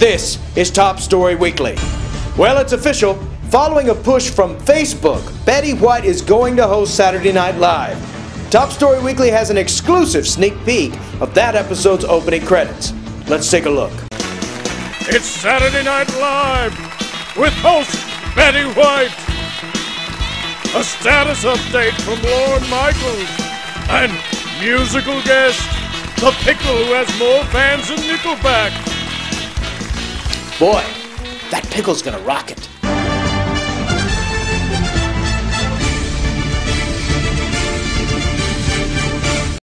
This is Top Story Weekly. Well, it's official. Following a push from Facebook, Betty White is going to host Saturday Night Live. Top Story Weekly has an exclusive sneak peek of that episode's opening credits. Let's take a look. It's Saturday Night Live with host Betty White. A status update from Lorne Michaels and musical guest, the pickle who has more fans than Nickelback. Boy, that pickle's gonna rock it.